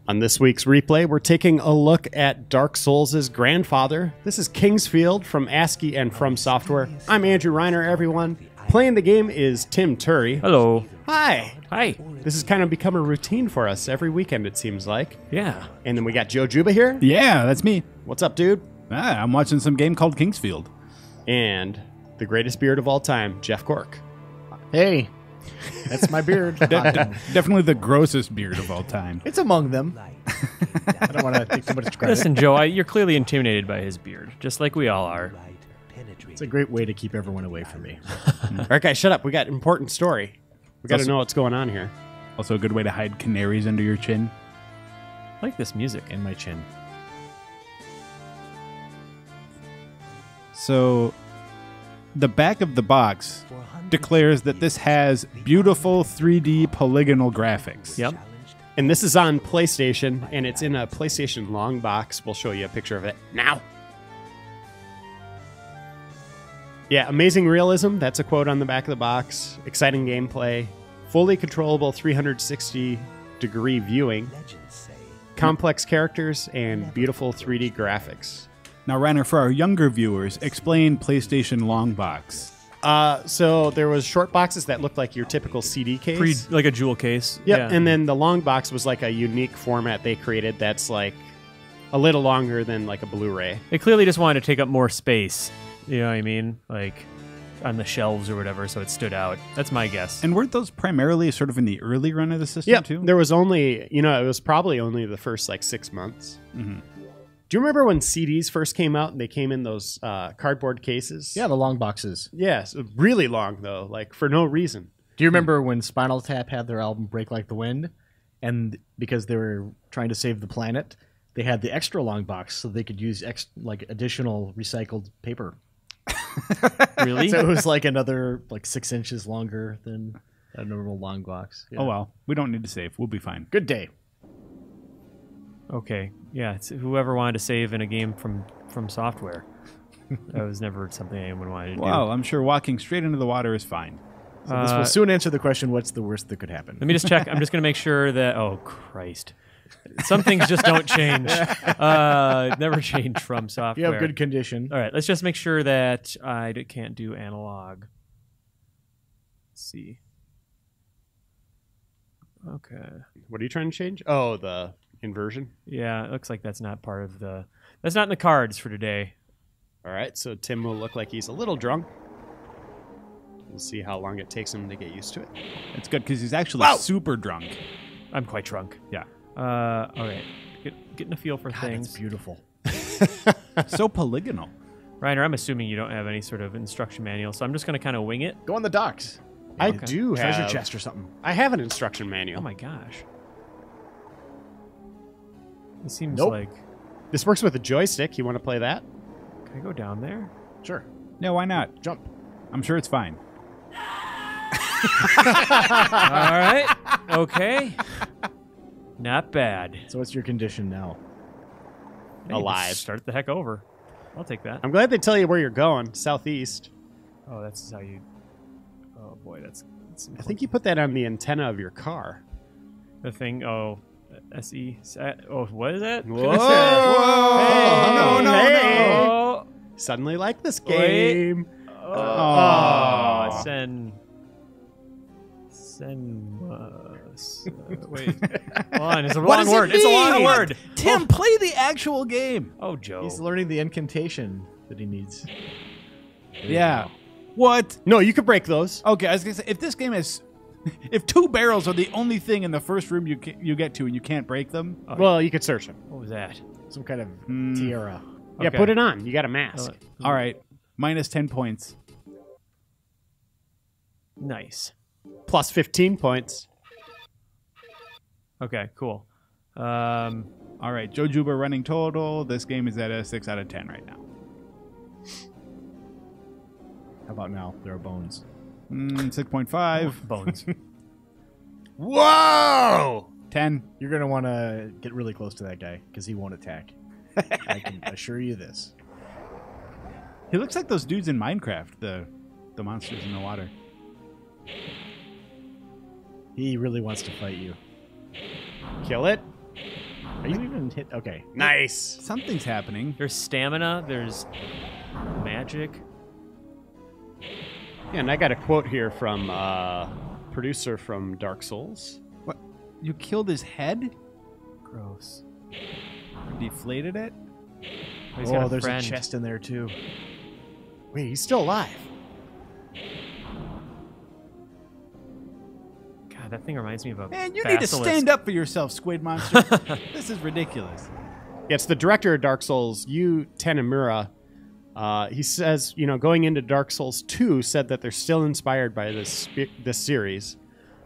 On this week's replay, we're taking a look at Dark Souls' grandfather. This is Kingsfield from ASCII and From Software. I'm Andrew Reiner, everyone. Playing the game is Tim Turi. Hello. Hi. Hi. This has kind of become a routine for us every weekend, it seems like. Yeah. And then we got Joe Juba here. Yeah, that's me. What's up, dude? I'm watching some game called Kingsfield. And the greatest beard of all time, Jeff Cork. Hey, that's my beard. Definitely the grossest beard of all time. It's among them. I don't want to take too much credit. Listen, Joe, you're clearly intimidated by his beard, just like we all are. It's a great way to keep everyone away from me. All right, guys, shut up. We got an important story. We got to know what's going on here. Also a good way to hide canaries under your chin. I like this music. And my chin. So, the back of the box declares that this has beautiful 3D polygonal graphics. Yep. And this is on PlayStation, and it's in a PlayStation long box. We'll show you a picture of it now. Yeah, amazing realism. That's a quote on the back of the box. Exciting gameplay. Fully controllable 360-degree viewing. Complex characters and beautiful 3D graphics. Now, Reiner, for our younger viewers, explain PlayStation long box. So there was short boxes that looked like your typical CD case. Like a jewel case. Yep, Yeah. and then the long box was like a unique format they created that's like a little longer than like a Blu-ray. They clearly just wanted to take up more space. You know what I mean? Like on the shelves or whatever, so it stood out. That's my guess. And weren't those primarily sort of in the early run of the system, too? There was only, it was probably only the first like 6 months. Mm-hmm. Do you remember when CDs first came out and they came in those cardboard cases? Yeah, the long boxes. Yes, really long though, like for no reason. Do you remember when Spinal Tap had their album Break Like the Wind? And because they were trying to save the planet, they had the extra long box so they could use additional recycled paper. Really? So it was like another 6 inches longer than a normal long box. Yeah. Oh, well. We don't need to save. We'll be fine. Good day. Okay. Yeah, it's whoever wanted to save in a game from software. That was never something anyone wanted to do. Well, I'm sure walking straight into the water is fine. So this will soon answer the question, what's the worst that could happen? Let me just check. I'm just going to make sure that... Oh, Christ. Some things just don't change. Never change from software. You have good condition. All right, let's just make sure that I can't do analog. Let's see. Okay. What are you trying to change? Oh, the inversion. Yeah, it looks like that's not part of the... That's not in the cards for today. All right, so Tim will look like he's a little drunk. We'll see how long it takes him to get used to it. It's good because he's actually super drunk. I'm quite drunk. Yeah. All right. Getting a feel for God, things. that's beautiful. So polygonal. Reiner, I'm assuming you don't have any sort of instruction manual, so I'm just going to kind of wing it. Go on the docks. I Okay. do have... Treasure chest or something. I have an instruction manual. Oh my gosh. It seems Nope. like... This works with a joystick. You want to play that? Can I go down there? Sure. No, why not? Jump. I'm sure it's fine. All right. Okay. Not bad. So what's your condition now? Hey, Alive. just start the heck over. I'll take that. I'm glad they tell you where you're going. Southeast. Oh, that's how you... Oh, boy, that's I think you put that on the antenna of your car. the thing. Oh, SE. Oh, what is that? Whoa! Whoa! No. Oh, Suddenly like this game. oh. Send. Wait. Hold on. It's a What wrong does it word. It's a long mean? word. Tim, play the actual game. Oh, Joe. He's learning the incantation that he needs. Yeah. What? No, you could break those. Okay, I was gonna say if this game is, if 2 barrels are the only thing in the first room you get to and you can't break them, Well, you could search them. What was that? Some kind of tiara. Yeah, Okay. put it on. You got a mask. all right, minus 10 points. Nice. Plus 15 points. Okay, cool. All right, Joe Juba running total. This game is at a 6 out of 10 right now. How about now? There are bones. 6.5. Bones. Whoa! 10. You're going to want to get really close to that guy because he won't attack. I can assure you this. He looks like those dudes in Minecraft, the monsters in the water. He really wants to fight you. Kill it. Are you even hit? Okay. Nice. Something's happening. There's stamina. There's magic. Yeah, and I got a quote here from producer from Dark Souls. What? You killed his head? Gross. Deflated it? Oh, he's got a there's friend. a chest in there too. Wait, he's still alive. God, that thing reminds me of a Man, you need to basilisk. stand up for yourself, Squid Monster. This is ridiculous. Yeah, it's the director of Dark Souls, Yu Tanimura. He says, going into Dark Souls 2, said that they're still inspired by this series.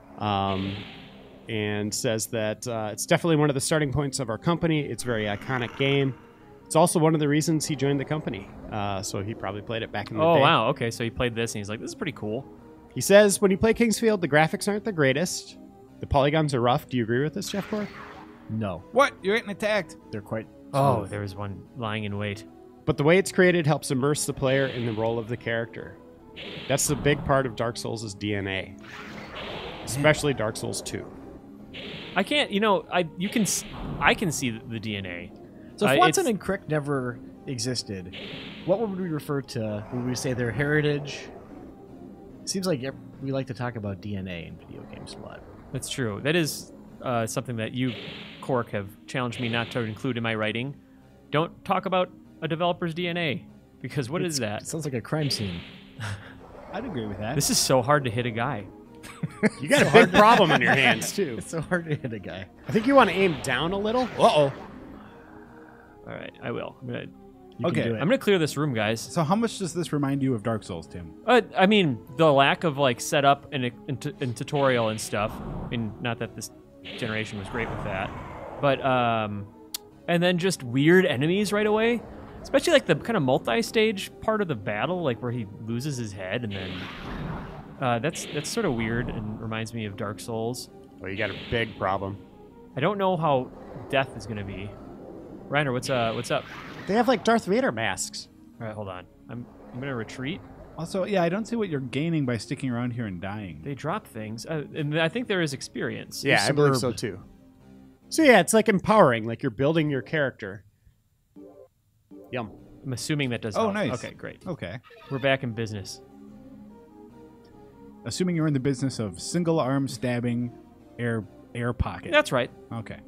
And says that it's definitely one of the starting points of our company. It's a very iconic game. It's also one of the reasons he joined the company. So he probably played it back in the day. Oh, wow. Okay, so he played this, and he's like, this is pretty cool. He says, when you play Kingsfield, the graphics aren't the greatest. The polygons are rough. Do you agree with this, Jeff Cork? No, What? You're getting attacked. they're quite. Oh, smooth. there was one lying in wait. But the way it's created helps immerse the player in the role of the character. That's the big part of Dark Souls' DNA. Especially Dark Souls 2. I can't, I can see the DNA. So if Watson it's- and Crick never existed, what would we refer to? Would we say their heritage? Seems like we like to talk about DNA in video games a lot. That's true. That is something that you, Cork, have challenged me not to include in my writing. Don't talk about a developer's DNA, because what is It that? sounds like a crime scene. I'd agree with that. This is so hard to hit a guy. You got a big problem on your hands, too. It's so hard to hit a guy. I think you want to aim down a little. Uh-oh. All right, I will. I'm gonna, You Okay. can do it. I'm gonna clear this room, guys. So how much does this remind you of Dark Souls, Tim? I mean, the lack of setup and tutorial and stuff. I mean, not that this generation was great with that, but and then just weird enemies right away. Especially the kind of multi-stage part of the battle, where he loses his head, and then that's sort of weird and reminds me of Dark Souls. Well, you got a big problem. I don't know how death is gonna be. Reiner, what's up? They have Darth Vader masks. All right, hold on. I'm gonna retreat. Also, yeah, I don't see what you're gaining by sticking around here and dying. They drop things, and I think there is experience. Yeah, I believe so too. So yeah, it's empowering. You're building your character. Yum. I'm assuming that does. Oh, help. nice. Okay, great. Okay. We're back in business. Assuming you're in the business of single arm stabbing, air pocket. That's right. Okay.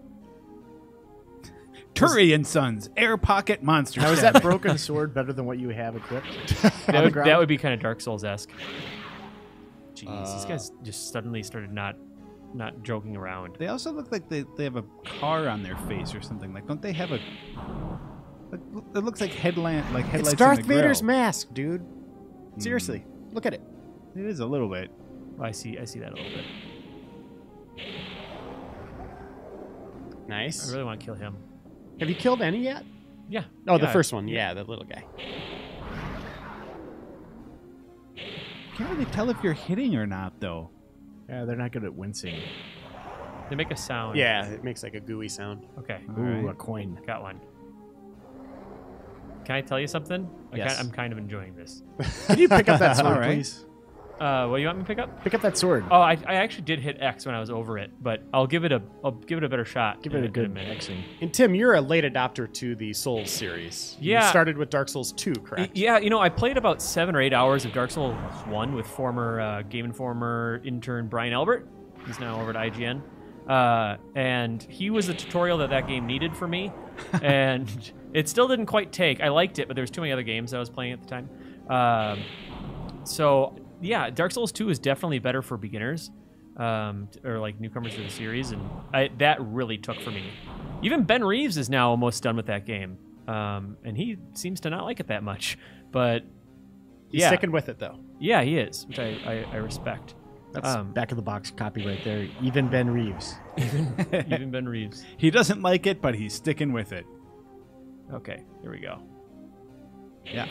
Turi and Sons, air pocket monster. Now, is stabbing. that broken sword better than what you have equipped? That would be kind of Dark Souls-esque. Jeez, these Uh, guys just suddenly started not joking around. They also look like they have a car on their face or something. Don't they have a? It looks like headlights. It's Darth in the Vader's grill. mask, dude. Seriously, look at it. It is a little bit. I see that a little bit. I Nice. really want to kill him. Have you killed any yet? Yeah. Oh, the Yeah. first one. Yeah, the little guy. Can't really tell if you're hitting or not, though. Yeah, they're not good at wincing. They make a sound. Yeah, it makes a gooey sound. Okay. All Ooh, right. a coin. Got one. Can I tell you something? Yes. I'm kind of enjoying this. Can you pick up that sword, All right. please? What do you want me to pick up? Pick up that sword. Oh, I actually did hit X when I was over it, but I'll give it a better shot. Give in it a good minute. Xing. And Tim, you're a late adopter to the Souls series. Yeah. You started with Dark Souls 2, correct? Yeah, I played about 7 or 8 hours of Dark Souls 1 with former Game Informer intern Brian Albert. He's now over at IGN. And he was the tutorial that game needed for me. And it still didn't quite take. I liked it, but there was too many other games I was playing at the time. So, yeah, Dark Souls 2 is definitely better for beginners. Or newcomers to the series. And that really took for me. Even Ben Reeves is now almost done with that game. And he seems to not like it that much. But He's yeah, sticking with it, though. yeah, he is, which I respect. That's back of the box copy right there. Even Ben Reeves. Even Ben Reeves. He doesn't like it, but he's sticking with it. Okay, here we go. Yeah,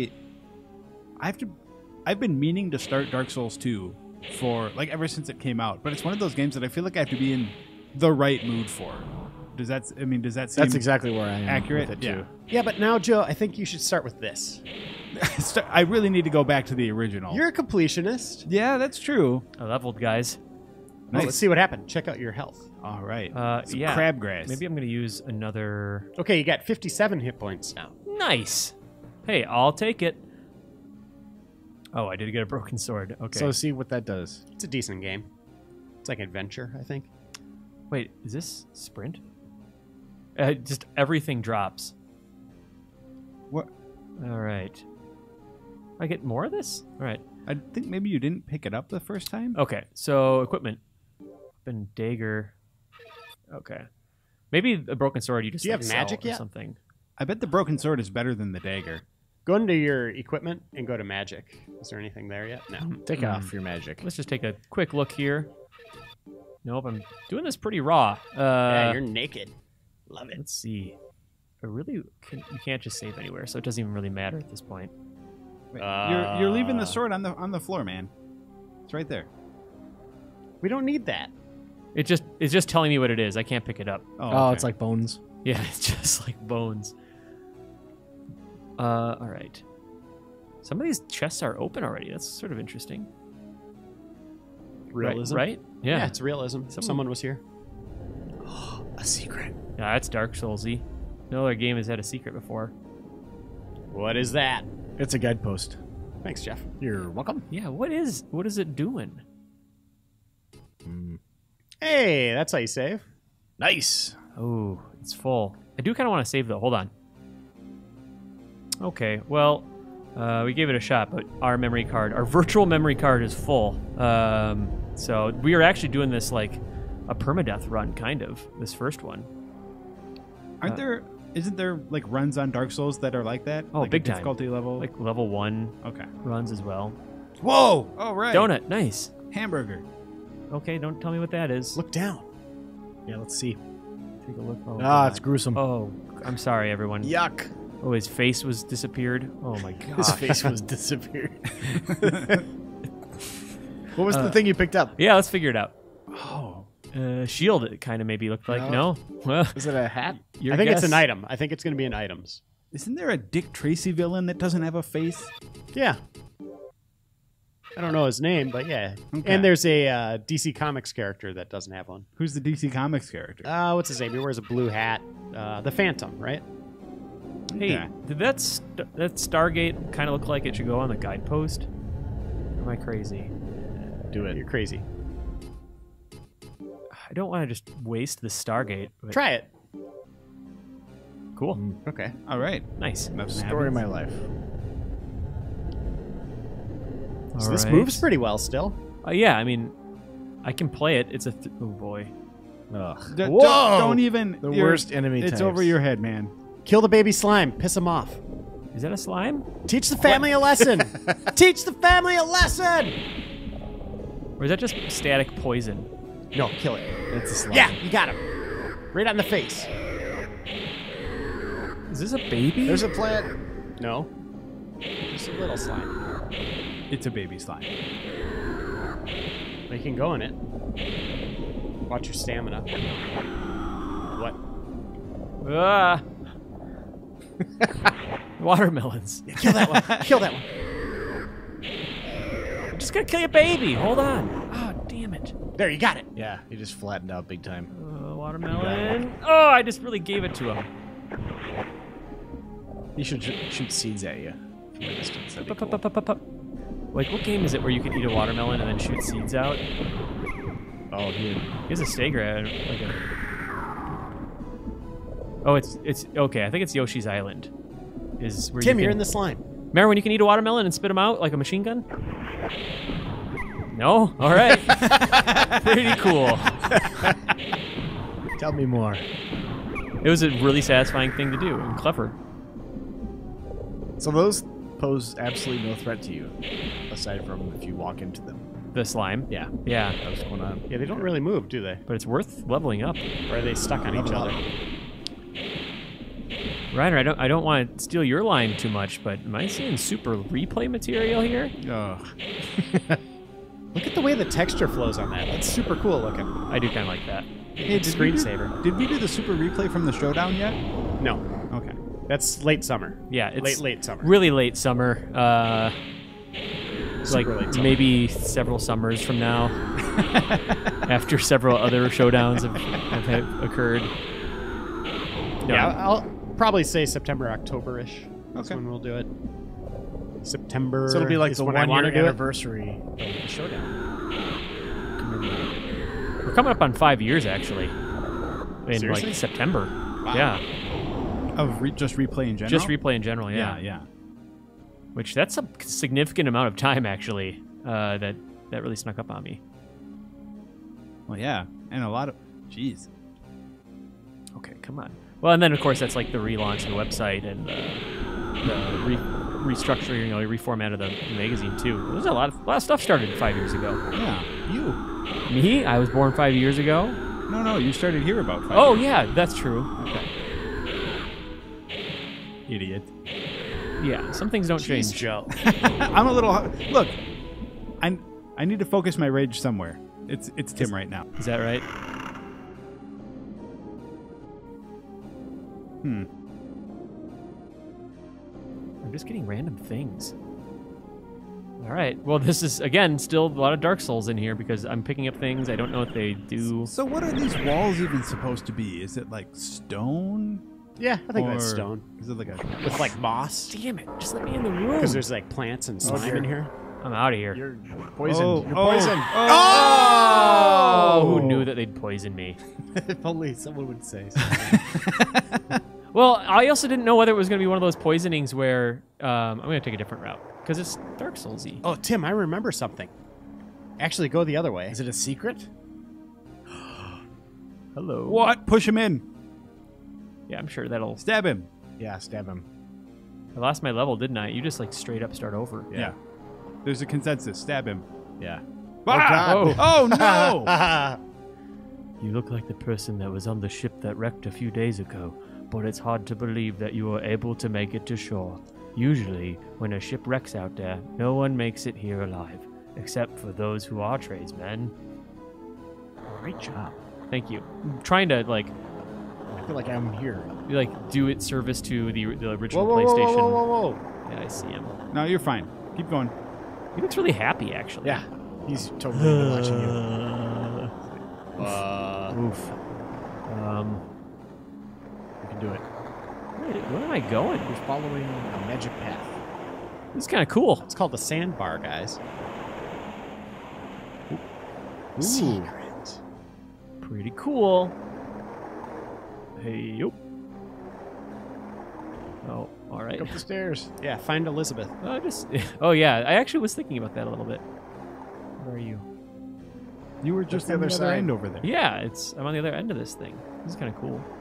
I've been meaning to start Dark Souls 2 for ever since it came out, but it's one of those games that I feel like I have to be in the right mood for. Does that seem That's exactly where I am. accurate? With it, Yeah. too. Yeah, but now, Joe, I think you should start with this. I really need to go back to the original. You're a completionist. Yeah, that's true. I leveled, guys. Nice. Let's see what happened. Check out your health. All right. Some yeah. crabgrass. Maybe I'm going to use another... Okay, you got 57 hit points now. Nice. Hey, I'll take it. Oh, I did get a broken sword. Okay. So see what that does. It's a decent game. It's like adventure, I think. Wait, is this sprint? Just everything drops. What? All right. I get more of this? All right. I think maybe you didn't pick it up the first time. Okay, so equipment. Weapon, dagger. Okay. Maybe a broken sword you just Do you like, have sell magic or yet? something. I bet the broken sword is better than the dagger. Go into your equipment and go to magic. Is there anything there yet? No. Take off your magic. Let's just take a quick look here. Nope, I'm doing this pretty raw. Yeah, you're naked. Love it. Let's see. You can't just save anywhere, so it doesn't even really matter at this point. Wait, you're leaving the sword on the floor, man. It's right there. We don't need that. It's just telling me what it is. I can't pick it up. Oh, okay. it's like bones. Yeah, it's just like bones. All right. Some of these chests are open already. That's sort of interesting. Realism. Right? Yeah. It's realism. Someone was here. A secret. Yeah, that's Dark Souls-y. No other game has had a secret before. What is that? It's a guidepost. Thanks, Jeff. You're welcome. Yeah, what is it doing? Hey, that's how you save. Nice. Oh, it's full. I do kind of want to save though. Hold on. Okay, well, we gave it a shot, but our virtual memory card is full. So we are actually doing this like a permadeath run, kind of, this first one. Isn't there like runs on Dark Souls that are like that? Oh, like big a time. difficulty level? Like level 1 okay. runs as well. Whoa! Oh, right. Donut, nice. Hamburger. Okay, don't tell me what that is. Look down. Yeah, let's see. Take a look. Oh, Ah, God. it's gruesome. Oh, I'm sorry, everyone. Yuck. Oh, his face was disappeared. Oh my god. His face was disappeared. What was the thing you picked up? Yeah, let's figure it out. Oh. Shield, it kind of maybe looked like. No? Well, Is it a hat? your I think it's guess. an item. I think it's going to be in items. Isn't there a Dick Tracy villain that doesn't have a face? Yeah. I don't know his name, but yeah. Okay. And there's a DC Comics character that doesn't have one. Who's the DC Comics character? What's his name? He wears a blue hat. The Phantom, right? Hey, Okay. did that Stargate kind of look like it should go on the guidepost? Or am I crazy? Do it. You're crazy. I don't want to just waste the Stargate. But Try it. Cool. Okay. All right. Nice. Nothing Story of happens. my life. So this Alright. moves pretty well still. Yeah, I mean, I can play it. It's a... oh, boy. Ugh. Don't even. The you're- worst enemy It's types. over your head, man. Kill the baby slime. Piss him off. Is that a slime? Teach the family a lesson. Teach the family a lesson. Or is that just static poison? No, kill it. It's a slime. Yeah, you got him. Right on the face. Is this a baby? There's a plant. No. Just a little slime. It's a baby slime. They can go in it. Watch your stamina. What? Ah! Watermelons. Kill that one. Kill that one. I'm just gonna kill your baby. Hold on. Oh, damn it. There, you got it. Yeah, he just flattened out big time. Watermelon. Oh, I just really gave it to him. He should shoot seeds at you from a distance. That'd be Pup, cool. pup, pup, pup, pup. Like, what game is it where you can eat a watermelon and then shoot seeds out? Oh, here. Here's a Stegra. Like a... Oh, it's okay. I think it's Yoshi's Island. Is where Tim, you you're can... in the slime. Remember when you can eat a watermelon and spit them out like a machine gun? No? All right. Pretty cool. Tell me more. It was a really satisfying thing to do and clever. So those pose absolutely no threat to you, aside from if you walk into them. The slime. Yeah, Yeah. that was going on. Yeah, they don't really move, do they? But it's worth leveling up. Or are they stuck on each Level other? up. Reiner, I don't want to steal your line too much, but am I seeing super replay material here? Ugh. Look at the way the texture flows on that. That's super cool looking. I do kind of like that. Hey, did we do- Screensaver. Did we do the super replay from the showdown yet? No, Okay. that's late summer. Yeah, it's late summer. really late summer. like maybe several summers from now, after several other showdowns have occurred. No. Yeah, I'll probably say September, October-ish. That's Okay. when we'll do it. September. So it'll be like is the when I 1 wanna year do it. anniversary of the showdown. We're coming up on 5 years, actually. In Seriously? like September. Wow. Yeah. Of just replay in general? Just replay in general, yeah. Yeah. Which that's a significant amount of time, actually, that really snuck up on me. Well, yeah. And a lot of... Jeez. Okay, come on. Well, and then, of course, that's like the relaunch of the website and the restructuring, reformat of the magazine, too. There's a lot of stuff started 5 years ago. Yeah. You. Me? I was born 5 years ago? No, you started here about 5 Oh, years. yeah, that's true. Okay. Idiot. Yeah, some things don't Jeez, change. Joe. I'm a little... Look, I need to focus my rage somewhere. It's Tim right now. Is that right? I'm just getting random things. All right. Well, this is, again, still a lot of Dark Souls in here because I'm picking up things. I don't know what they do. So what are these walls even supposed to be? Is it like stone? Yeah, I think that's Or stone. Is it like a... With like moss. Damn it. Just let me in the room. Because there's like plants and slime dear. in here. I'm out of here. You're poisoned. Oh, You're oh, poisoned. Oh, who knew that they'd poison me? If only someone would say something. Well, I also didn't know whether it was going to be one of those poisonings where I'm going to take a different route because it's Dark Souls-y. Oh, Tim, I remember something. Actually, go the other way. Is it a secret? Hello. What? Push him in. Yeah, I'm sure that'll... Stab him. Yeah, stab him. I lost my level, didn't I? You just like straight up start over. Yeah. There's a consensus. Stab him. Yeah. Ah! Oh, no! You look like the person that was on the ship that wrecked a few days ago, but it's hard to believe that you were able to make it to shore. Usually, when a ship wrecks out there, no one makes it here alive, except for those who are tradesmen. Great job. Thank you. I'm trying to I feel like I'm here. do it service to the original Whoa, whoa, whoa, PlayStation. whoa, whoa, whoa. Yeah, I see him. No, you're fine. Keep going. He looks really happy, actually. Yeah. He's totally into watching you. Oof. You can do it. Where am I going? You're following a magic path. This is kind of cool. It's called the sandbar, guys. Ooh. Secret. Pretty cool. Hey, yo. Oh, all right. Up the stairs. Yeah, find Elizabeth. Oh, yeah. I actually was thinking about that a little bit. Where are you? You were just the on the other other side. end over there. Yeah, I'm on the other end of this thing. This is kind of cool.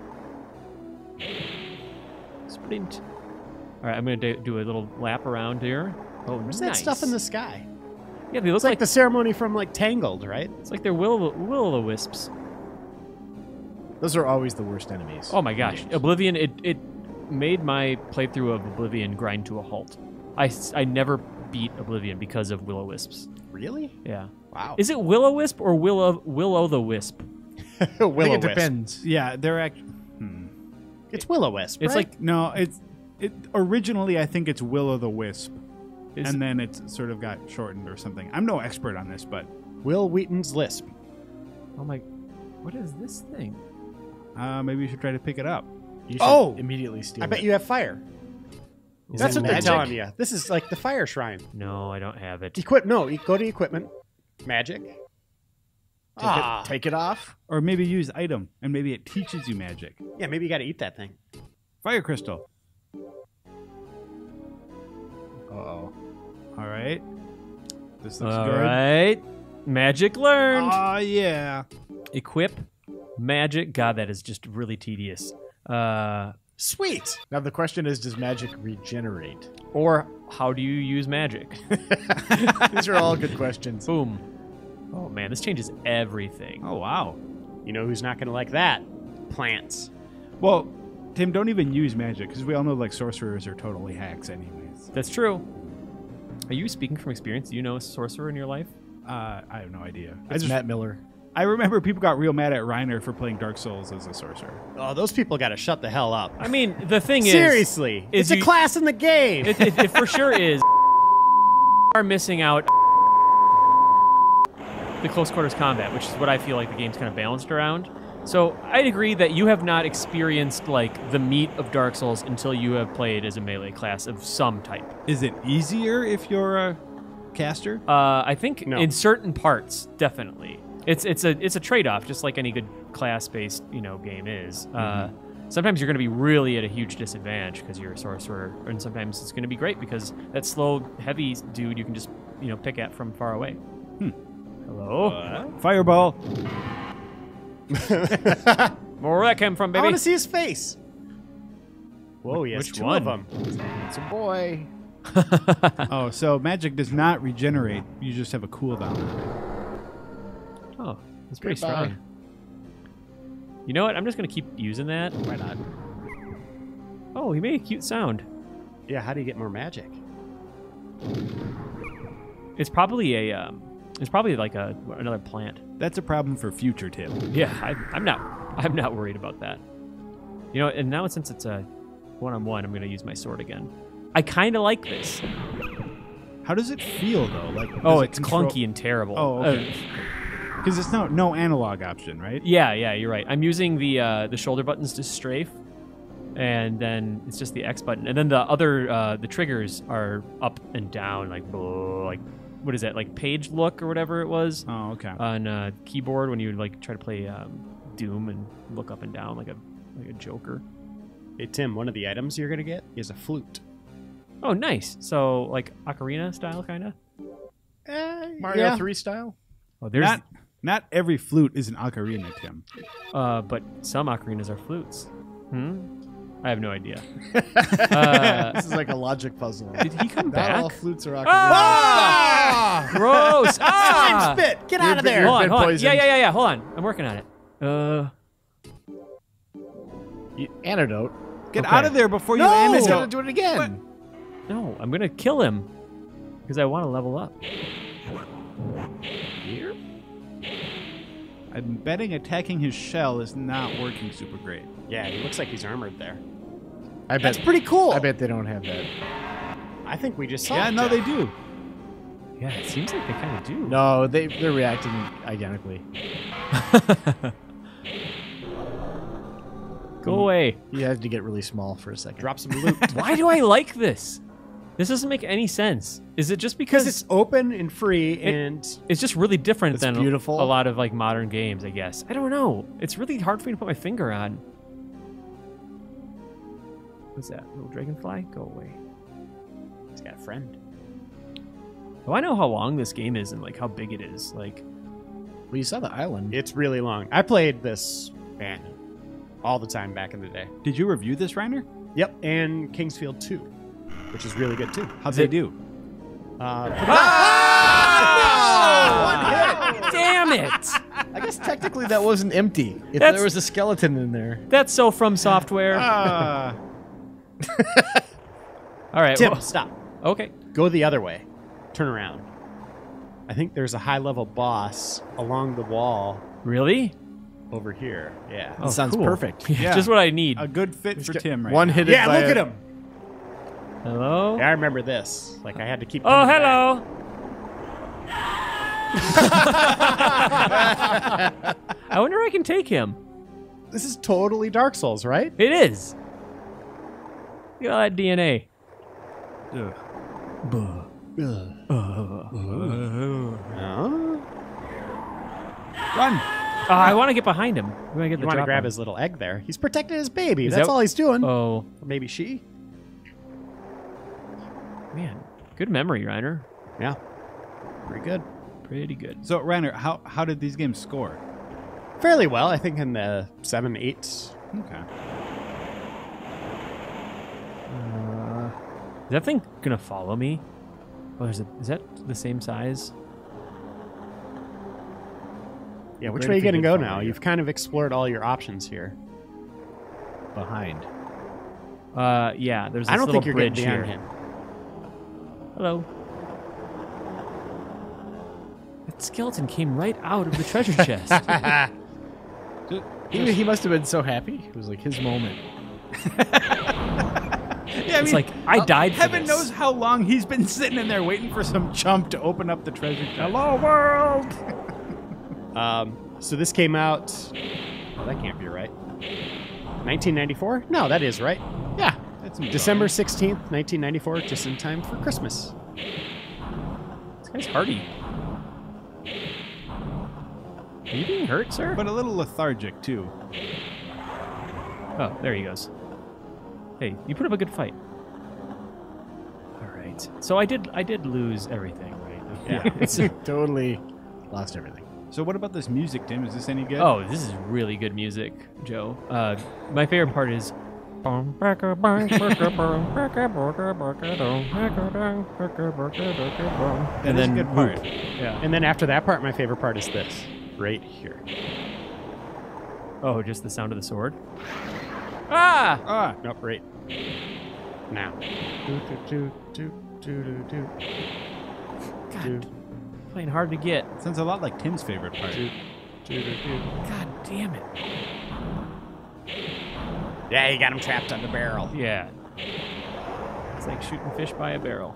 Sprint. All right, I'm going to do a little lap around here. Oh, Where's nice. that stuff in the sky? Yeah, they look It's like the ceremony from like Tangled, right? it's like they're will-o'-the-wisps. Those are always the worst enemies. Oh my gosh, Oblivion! It made my playthrough of Oblivion grind to a halt. I never beat Oblivion because of will-o'-wisps. Really? Yeah. Wow. Is it will-o'-wisp or will-o'-the-wisp? I think it depends. Yeah, they're actually... It's Will-O-Wisp, It's right? like No, originally I think it's Will-O'-the-Wisp. is- And then it's sort of got shortened or something. I'm no expert on this, but Will Wheaton's Lisp. oh my, what is this thing? maybe you should try to pick it up. You should Oh! immediately steal I bet it. you have fire. Is That's it what they're magic? telling you. This is like the fire shrine. No, I don't have it. Go to equipment. Magic. Take it off. Or maybe use item, and maybe it teaches you magic. Yeah, maybe you got to eat that thing. Fire crystal. Uh-oh. All right. This looks All good. right, magic learned. Oh, yeah. Equip, magic. God, that is just really tedious. Sweet. Now the question is, does magic regenerate? Or how do you use magic? These are all good questions. Boom. Oh man, this changes everything. Oh, wow. You know who's not going to like that? Plants. Well, Tim, don't even use magic, because we all know, like, sorcerers are totally hacks anyways. That's true. Are you speaking from experience? Do you know a sorcerer in your life? I have no idea. It's Matt Miller. I remember people got real mad at Reiner for playing Dark Souls as a sorcerer. Oh, those people got to shut the hell up. I mean, the thing Seriously. is It's a class in the game. it for sure is are missing out the close quarters combat, which is what I feel like the game's kind of balanced around. So I'd agree that you have not experienced like the meat of Dark Souls until you have played as a melee class of some type. Is it easier if you're a caster? I think No. in certain parts, definitely. It's a trade-off, just like any good class-based game is. Sometimes you're going to be really at a huge disadvantage because you're a sorcerer, and sometimes it's going to be great because that slow, heavy dude you can just pick at from far away. Hello. Fireball. More where that came from, I baby. want to see his face. Whoa, he has Which two one? of them. It's a boy. Oh, so magic does not regenerate. You just have a cooldown. Oh, that's pretty Goodbye. strong. You know what? I'm just going to keep using that. Why not? Oh, he made a cute sound. Yeah, how do you get more magic? It's probably like another plant. That's a problem for future Tim. Yeah, I'm not worried about that. And now since it's a one-on-one, I'm going to use my sword again. I kind of like this. How does it feel though? Like, Oh, does it it's control- clunky and terrible. Oh, okay. Because it's no analog option, right? Yeah, you're right. I'm using the shoulder buttons to strafe, and then it's just the X button, and then the other the triggers are up and down, like what is that, like page look or whatever it was Oh, okay. on keyboard when you like try to play Doom and look up and down like a Joker. Hey, Tim, one of the items you're going to get is a flute. Oh, nice. So like ocarina style, kind of. Mario 3 style? Oh, there's Not every flute is an ocarina, Tim. but some ocarinas are flutes. I have no idea. This is like a logic puzzle. Did he come Not back? all flutes are ocarina. Ah! Gross! Ah! Spit! Get out of there! Hold on, been hold on. poisoned. Yeah. Hold on. I'm working on it. Antidote. Get Okay. out of there before you No! He's antidote. gonna do it again. No, I'm gonna kill him because I want to level up. Here? I'm betting attacking his shell is not working super great. Yeah, he looks like he's armored there. I bet. That's pretty cool. I bet they don't have that. I think we just saw Yeah, it. no, they do. Yeah, it seems like they kind of do. No, they're reacting identically. Go away. He had to get really small for a second. Drop some loot. Why do I like this? This doesn't make any sense. Is it just because Because it's open and free, and it's just really different It's than beautiful. a lot of like modern games, I guess. I don't know. It's really hard for me to put my finger on. What's that? Little dragonfly? Go away. he's got a friend. Oh, I know how long this game is and like how big it is. Like, Well, you saw the island. It's really long. I played this, man, all the time back in the day. Did you review this, Reiner? Yep, and Kingsfield 2, which is really good too. How'd they do? damn it! I guess technically that wasn't empty. If That's- there was a skeleton in there. That's so From Software. Ah. All right. Tim, well- stop. okay. Go the other way. Turn around. I think there's a high-level boss along the wall Really? over here. Yeah. Oh, sounds cool. perfect. Yeah. Just what I need. A good fit for Tim right One now. hit. Yeah, look at him. Hello? Yeah, I remember this. Like, I had to keep Oh, coming back. hello. I wonder if I can take him. This is totally Dark Souls, right? It is. Look at all that DNA. Ugh. Run! I want to get behind him. I want to get You the want to drop grab on. his little egg there. He's protecting his baby. Is That's that- all he's doing. Oh, Or maybe she. man. Good memory, Reiner. Yeah. Pretty good. Pretty good. So, Reiner, how did these games score? Fairly well, I think, in the 7, 8s. Okay. Is that thing going to follow me? Oh, is that the same size? Yeah, which Great way are you if he going to did go follow now? you. You've kind of explored all your options here. Behind. Yeah, there's this I don't little think you're bridge getting beyond here. him. Hello. That skeleton came right out of the treasure chest. He must have been so happy. It was like his moment. Yeah, I It's like, I died for Heaven this. knows how long he's been sitting in there waiting for some chump to open up the treasure chest. Hello, world! So this came out. Oh, that can't be right. 1994? No, that is right. Yeah. That's December 16th, 1994, just in time for Christmas. This guy's hardy. Are you being hurt, sir? But a little lethargic, too. Oh, there he goes. Hey, you put up a good fight. All right. So I did lose everything, right? Yeah, it's totally lost everything. So what about this music, Tim? Is this any good? Oh, this is really good music, Joe. My favorite part is. And then good part. Yeah. And then after that part, my favorite part is this. Right here. Oh, just the sound of the sword. Ah! Ah, Nope, right now. God, playing hard to get. sounds a lot like Tim's favorite part. God damn it. Yeah, you got him trapped on the barrel. Yeah. It's like shooting fish by a barrel.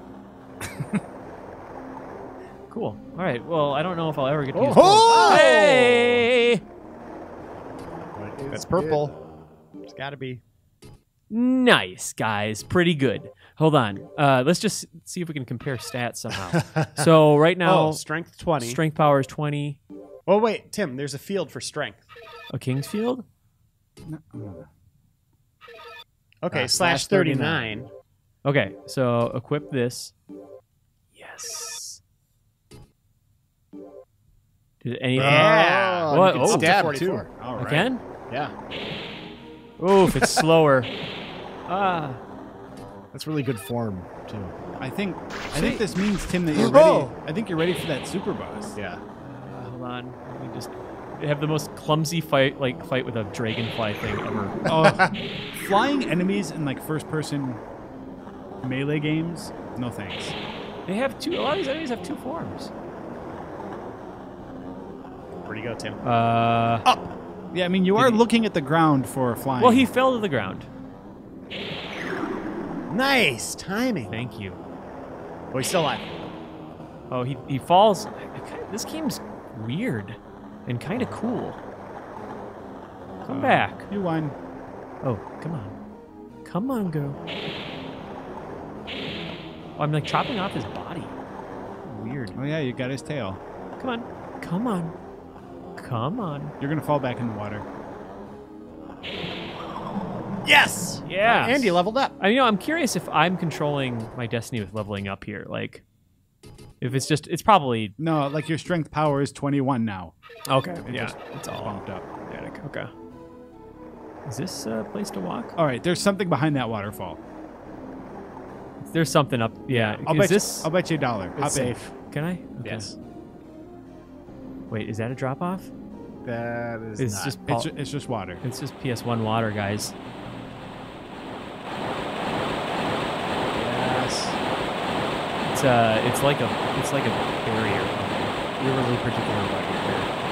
Cool. All right. Well, I don't know if I'll ever get to use Oh! Hey! That's purple. It's got to be. Nice, guys. Pretty good. Hold on. Let's just see if we can compare stats somehow. So right now, strength 20. strength power is 20. Oh, wait, Tim, there's a field for strength. A King's Field? Okay, slash 39. Okay, so equip this. Yes. Did anything? Yeah. What? You Oh, can stab, 44. too. All right. Again? Yeah. Oof, it's slower. Ah. That's really good form, too. I think this means, Tim, that you're ready. Oh! I think you're ready for that super boss. Yeah. Hold on. Let me just have the most clumsy fight with a dragonfly thing ever. Oh, flying enemies in like first-person melee games? No thanks. They have two. A lot of these enemies have two forms. Where'd you go, Tim? Yeah, I mean you are looking at the ground for flying. Well, he fell to the ground. Nice timing. Thank you. Oh, he's still alive. Oh, he falls. This game's weird and kind of cool. Come back. You won. Oh, come on. Come on, go. Oh, I'm like chopping off his body. Weird. Oh yeah, you got his tail. Come on. Come on. Come on. You're gonna fall back in the water. Yes! Yeah. And you leveled up. I'm curious if I'm controlling my destiny with leveling up here. Like, if it's probably. No, like your strength power is 21 now. Okay. It Yeah. just It's all bumped up. automatic. Okay. Is this a place to walk? All right, there's something behind that waterfall. There's something up. Yeah. I'll Is bet this. you, I'll bet you $1. Hop It's safe. Can I? Okay. Yes. Wait, is that a drop off? That is It's not. just It's just water. it's just PS1 water, guys. Yes. It's like a barrier. You're really particular about your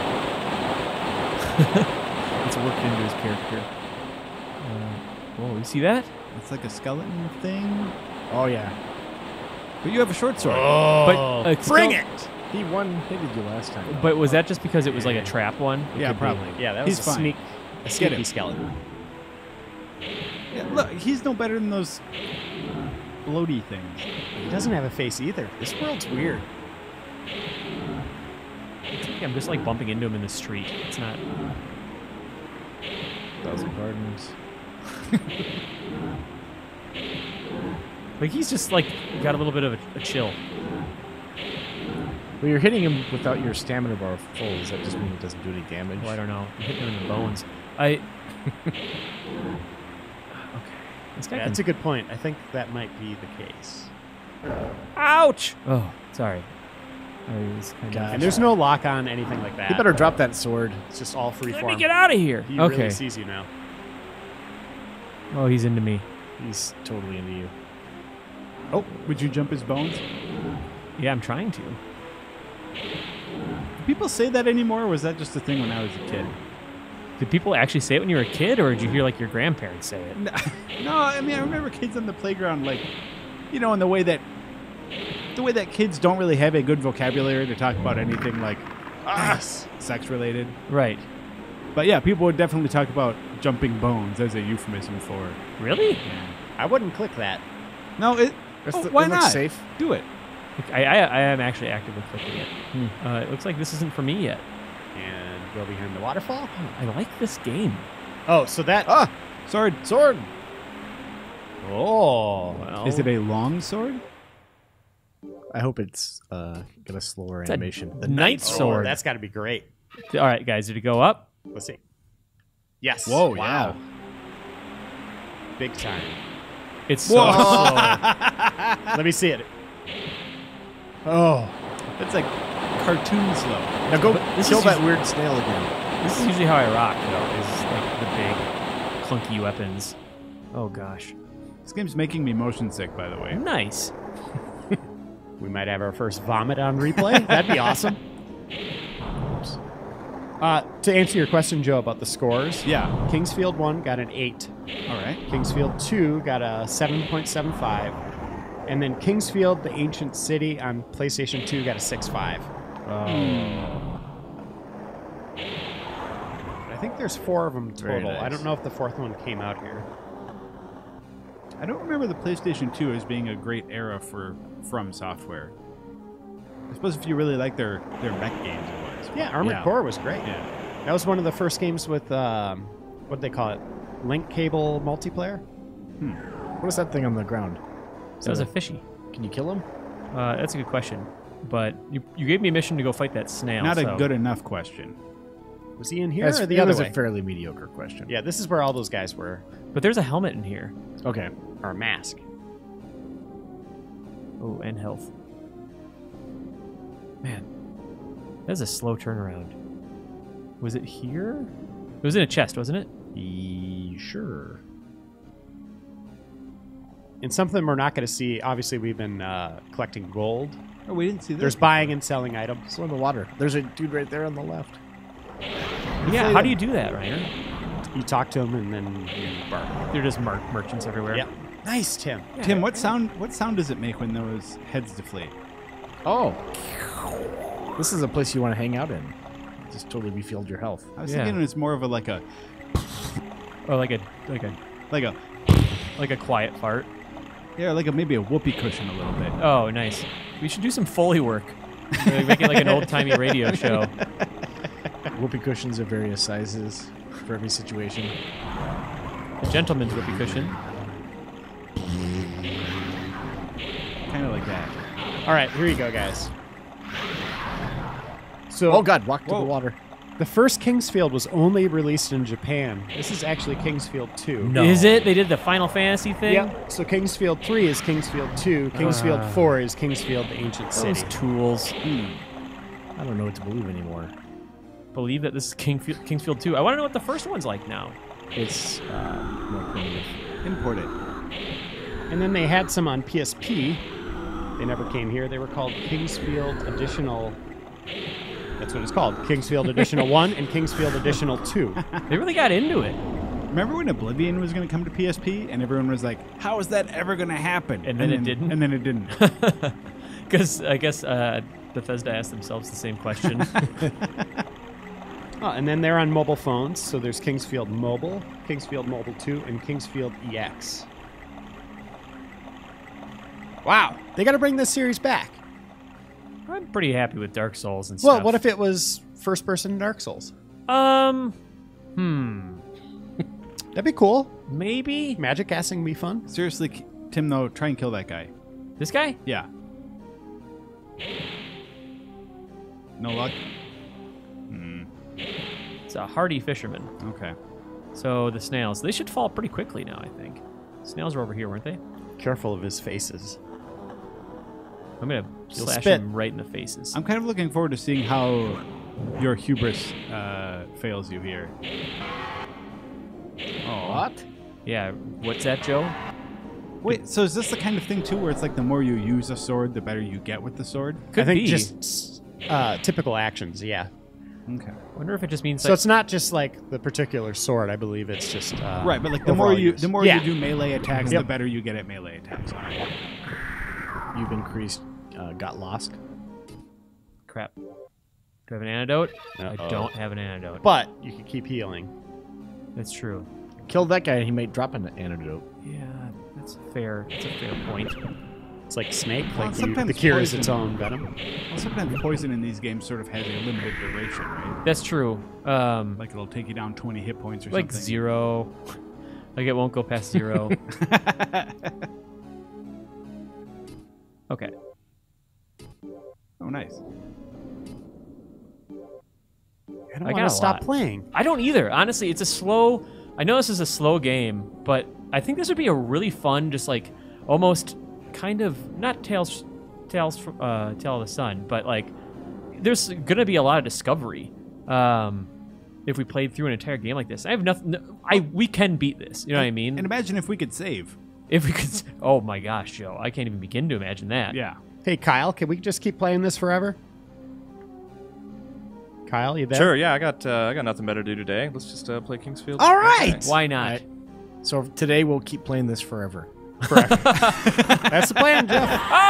hair. It's worked into his character. Whoa, you see that? It's like a skeleton thing. Oh, yeah. But you have a short sword. Oh, But, bring still- it! He one-hitted you last time. But was that just because it was like a trap one? Yeah, It could be. probably. Yeah, that was He's a fine. sneaky him. skeleton. Yeah, look, he's no better than those floaty things. He doesn't have a face either. This world's weird. It's like I'm just like bumping into him in the street. It's not. 1,000 pardons. Like he's just like got a little bit of a chill. Well, you're hitting him without your stamina bar full. Does that just mean it doesn't do any damage? Oh, I don't know. I'm hitting him in the bones. Okay. This guy Yeah, can... that's a good point. I think that might be the case. Ouch! Oh, sorry. I was kind God. of... And there's no lock on anything like that. You better drop that sword. It's just all free Let form. me get out of here. He Okay. really sees you now. Oh, he's into me. He's totally into you. Oh, would you jump his bones? Yeah, I'm trying to. Do people say that anymore, or was that just a thing when I was a kid? Did people actually say it when you were a kid, or did you hear like your grandparents say it? No, I mean I remember kids on the playground, like, you know, in the way that kids don't really have a good vocabulary to talk about anything like Sex related. Right. But yeah, people would definitely talk about jumping bones as a euphemism for. Really? I wouldn't click that. No, it. Why it looks not? safe. Do it. I am actually actively clicking it. It looks like this isn't for me yet. And go behind the waterfall. I like this game. Oh, so that... Sword. Oh. Well, Is it a long sword? I hope it's got a slower a animation. The Knight Sword. That's got to be great. All right, guys, did it go up? Let's see. Yes. Whoa, Wow. yeah. Big time. It's so slow. Let me see it. Oh. That's like cartoon slow. Now go This kill is that usually- weird snail again. This is usually how I rock, though, is like the big, clunky weapons. Oh, gosh. This game's making me motion sick, by the way. Nice. We might have our first vomit on replay. That'd be awesome. To answer your question, Joe, about the scores, Yeah. Kingsfield 1 got an 8. All right. Kingsfield 2 got a 7.75. And then Kingsfield, the Ancient City on PlayStation 2 got a 6.5. I think there's 4 of them Very total. nice. I don't know if the 4th one came out here. I don't remember the PlayStation 2 as being a great era for From Software. I suppose if you really like their mech games, it was. Yeah, Armored Yeah. Core was great. Yeah. That was one of the first games with, what do they call it? Link cable multiplayer? What is that thing on the ground? That was a fishy. Can you kill him? That's a good question. But you gave me a mission to go fight that snail. Not so- a good enough question. Was he in here That's- or the that other was way? a fairly mediocre question. Yeah, this is where all those guys were. But there's a helmet in here. Okay. Or a mask. Oh, and health. Man, that's a slow turnaround. Was it here? It was in a chest, wasn't it? Sure. And something we're not going to see, obviously we've been collecting gold. Oh, we didn't see this. There's buying and selling items. It's in the water. There's a dude right there on the left. Yeah. How do you do that, Reiner? You talk to them and then you bark. They're just merchants everywhere. Yep. Nice, Tim. Tim, what sound does it make when those heads deflate? Oh. This is a place you want to hang out in. Just totally refilled your health. I was Yeah. thinking it's more of a like a Or like a quiet fart. maybe a whoopee cushion a little bit. Oh, nice. We should do some Foley work. Make it like an old-timey radio show. Whoopee cushions of various sizes for every situation. A gentleman's whoopee cushion. Kind of like that. All right, here you go, guys. So, Oh God! Walk to Whoa. the water. the first Kingsfield was only released in Japan. This is actually Kingsfield 2. No. Is it? They did the Final Fantasy thing? Yep. So Kingsfield 3 is Kingsfield 2. Kingsfield 4 is Kingsfield the Ancient Those City. tools. I don't know what to believe anymore. Believe that this is Kingsfield 2. I want to know what the first one's like now. It's more primitive. Imported. And then they had some on PSP. They never came here. They were called Kingsfield Additional. That's what it's called. Kingsfield Additional 1 and Kingsfield Additional 2. They really got into it. Remember when Oblivion was going to come to PSP and everyone was like, "How is that ever going to happen?" And then it didn't? And then it didn't. Because I guess Bethesda asked themselves the same question. Oh, and then they're on mobile phones. So there's Kingsfield Mobile, Kingsfield Mobile 2, and Kingsfield EX. Wow. They got to bring this series back. I'm pretty happy with Dark Souls and stuff. Well, what if it was first-person Dark Souls? That'd be cool. Maybe? Magic casting would be fun. Seriously, Tim, though, try and kill that guy. This guy? Yeah. No luck? It's a hardy fisherman. Okay. So the snails, they should fall pretty quickly now, I think. Snails were over here, weren't they? Careful of his faces. I'm going to You'll slash spit. them right in the faces. I'm kind of looking forward to seeing how your hubris fails you here. What? Yeah, what's that, Joe? Wait, so is this the kind of thing, too, where it's like the more you use a sword, the better you get with the sword? Could I think be. just typical actions, yeah. Okay. I wonder if it just means So like, it's not just like the particular sword. I believe it's just Right, but like the overall more you use. the more Yeah. you do melee attacks, Yep. the better you get at melee attacks. You've increased. Got lost. crap. Do I have an antidote? Uh-oh. I don't have an antidote. But you can keep healing. That's true. Kill that guy, and he might drop an antidote. Yeah, that's fair. That's a fair point. It's like Snake. Well, Like sometimes the cure is poison- its own venom. Well, sometimes poison in these games sort of has a limited duration, right? That's true. Like it'll take you down 20 hit points or Like something. 0. Like it won't go past 0. Okay. Oh, nice. I don't I want got to a stop lot. playing. I don't either. Honestly, it's a slow. I know this is a slow game, but I think this would be a really fun, just like almost kind of not Tale of the Sun, but like there's gonna be a lot of discovery if we played through an entire game like this. I have nothing. We can beat this. You know what I mean? And imagine if we could save. If we could. Oh my gosh, Joe! I can't even begin to imagine that. Yeah. Hey, Kyle, can we just keep playing this forever? Kyle, you there? Sure, yeah, I got nothing better to do today. Let's just play Kingsfield. All right. Okay. Why not? Right. So today we'll keep playing this forever. That's the plan, Jeff.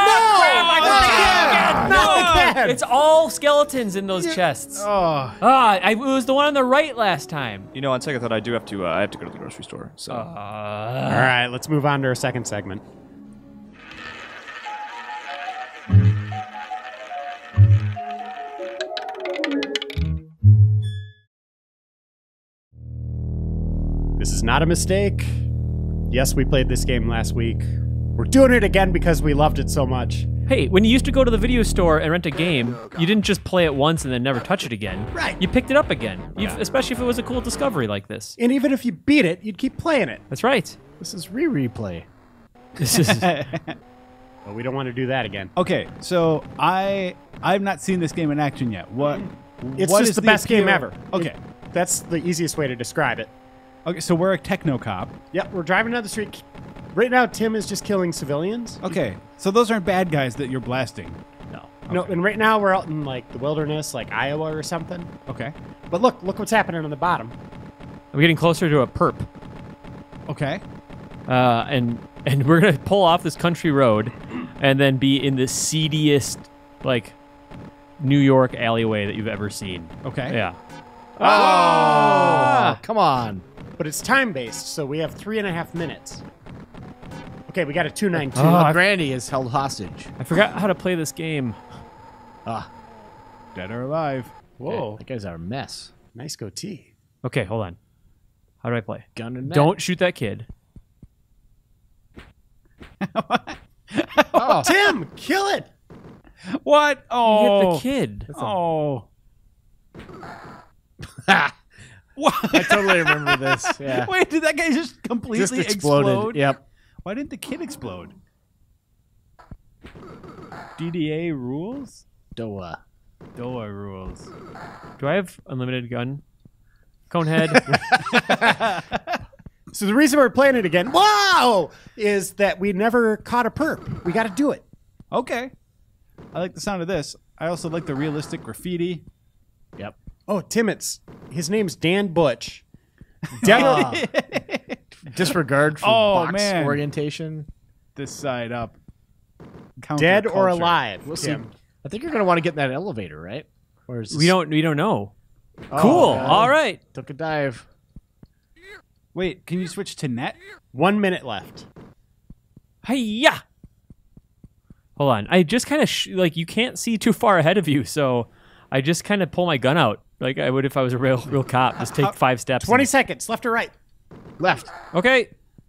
No! It's all skeletons in those chests. Oh. It was the one on the right last time. You know, on second thought, I have to go to the grocery store. So All right, let's move on to our second segment. This is not a mistake. Yes, we played this game last week. We're doing it again because we loved it so much. Hey, when you used to go to the video store and rent a game, you didn't just play it once and then never touch it again. Right. You picked it up again, especially if it was a cool discovery like this. And even if you beat it, you'd keep playing it. That's right. This is replay. This is But we don't want to do that again. Okay, so I've not seen this game in action yet. It's what just is the best game appeal- ever. Okay. That's the easiest way to describe it. Okay, so we're a techno cop. Yep, we're driving down the street. Right now, Tim is just killing civilians. Okay, so those aren't bad guys that you're blasting. no. No, and right now we're out in like the wilderness, like Iowa or something. Okay. But look what's happening on the bottom. I'm getting closer to a perp, Okay. and we're gonna pull off this country road, and then be in the seediest like New York alleyway that you've ever seen. Okay. Yeah. Oh, come on. But it's time based, so we have 3.5 minutes. Okay, we got a 292. Granny is held hostage. I forgot how to play this game. Dead or alive. Whoa, That guy's a mess. nice goatee. Okay, hold on. How do I play? Gun and net. Don't shoot that kid. Oh, Tim, kill it! What? You Oh. hit the kid. Oh. I totally remember this. Yeah. Wait, did that guy just completely Just exploded. Yep. Why didn't the kid explode? DDA rules? Doa. DOA rules. Do I have unlimited gun? Conehead. So the reason we're playing it again, wow, is that we never caught a perp. We got to do it. Okay. I like the sound of this. I also like the realistic graffiti. Yep. Oh, Tim, his name's Dan Butch. Disregard for Oh, box man. orientation. This side up. Dead or Counterculture. alive, We'll see. Tim. I think you're going to want to get in that elevator, right? Or is we don't know. Oh, Cool. yeah. All right. Took a dive. Wait, can you switch to net? 1 minute left. Hi-ya. Hold on. I just kind of like you can't see too far ahead of you, so I just kind of pull my gun out like I would if I was a real cop. Just take 5 steps. 20 seconds, left or right? Left. Okay.